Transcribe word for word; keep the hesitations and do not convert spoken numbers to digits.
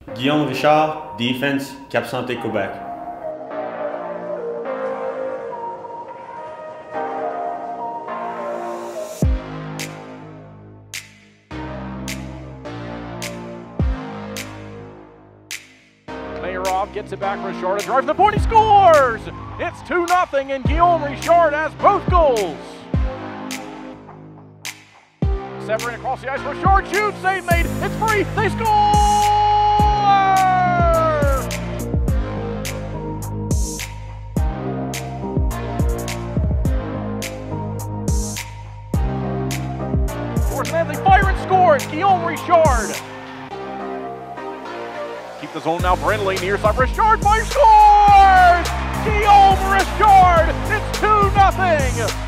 Guillaume Richard, Defense, Cap Santé, Québec. Mayorov gets it back for Richard, drives the point, he scores! It's two nothing and Guillaume Richard has both goals. Severing across the ice, Richard shoots, save made, it's free, they score! Fourth man, they fire and score, it's Guillaume Richard. Keep the zone now, Brindley near side, Richard fires, scores! Guillaume Richard, it's two nothing!